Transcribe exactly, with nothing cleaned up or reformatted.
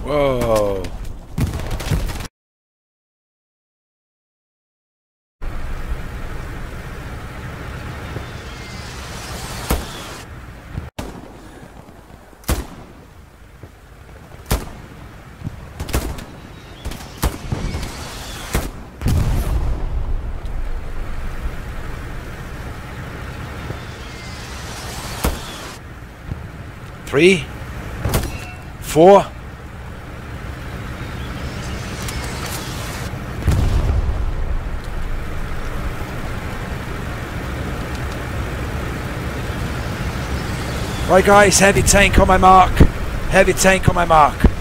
Whoa. Three, four. Right guys, heavy tank on my mark. Heavy tank on my mark.